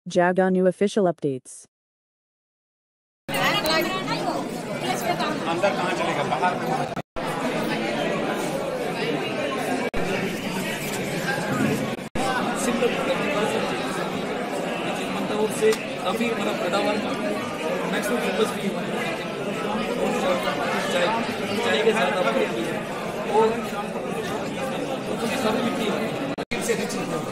Jaganoo official updates. अंदर कहाँ चलेगा बाहर से काफ़ी हमारा पैदावार का मैक्सिमम फोकस भी चाय के साथ आप और काफ़ी मिट्टी से रिच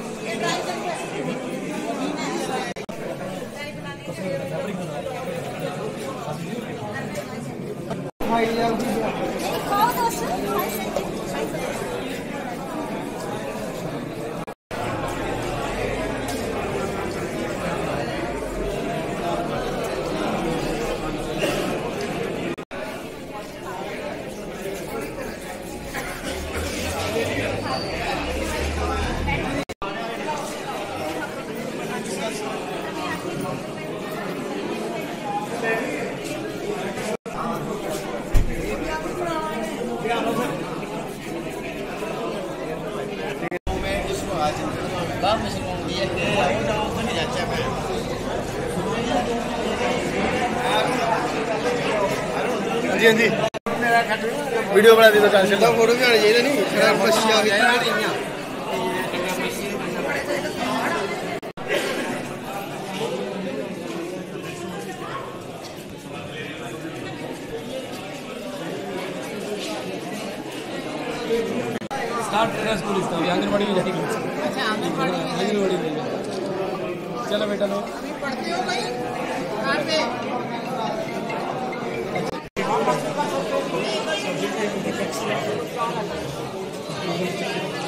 जी जी वीडियो बना दी तो कैंसिल फोटो भी आनी चाहिए नहीं स्टार्ट स्कूल इसका अभी आंगनबाड़ी में जाएगी। अच्छा आंगनबाड़ी में चलो बेटा लो पढ़ते हो भाई Thank you.